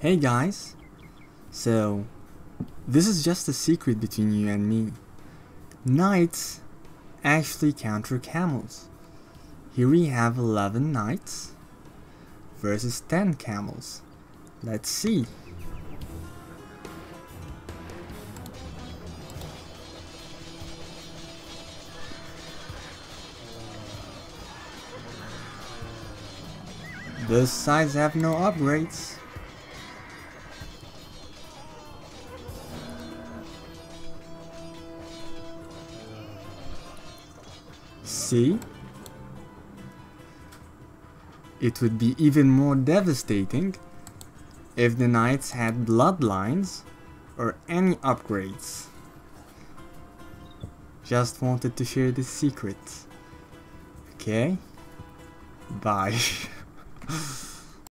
Hey guys, so this is just a secret between you and me. Knights actually counter camels. Here we have 11 knights versus 10 camels. Let's see. Both sides have no upgrades. See? It would be even more devastating if the knights had bloodlines or any upgrades. Just wanted to share this secret. Okay? Bye.